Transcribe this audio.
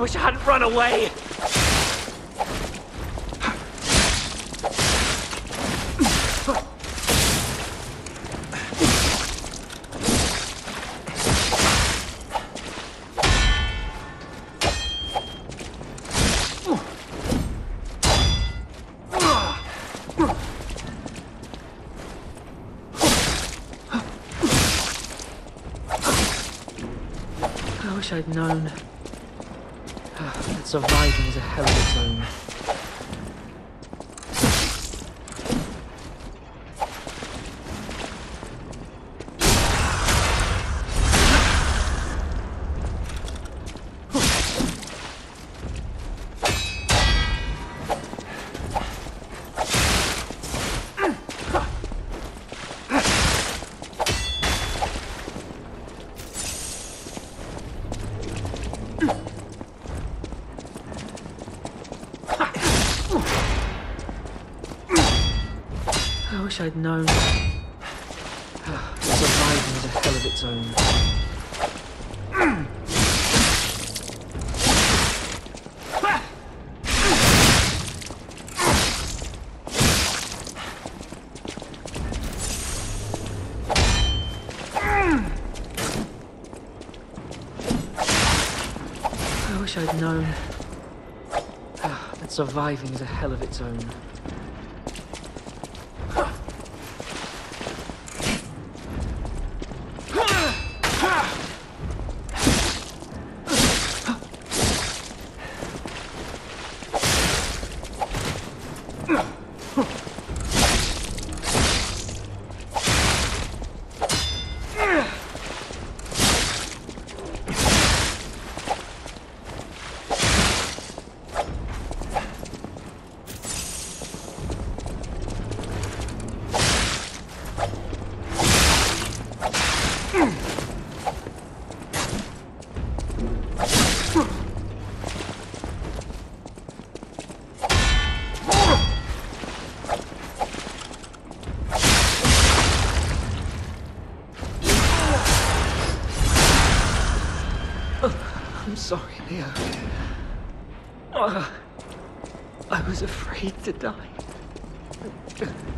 wish I hadn't run away. I wish I'd known that surviving is a hell of its own. I wish I'd known that surviving is a hell of its own. I wish I'd known that surviving is a hell of its own. I'm sorry, Leo. I was afraid to die.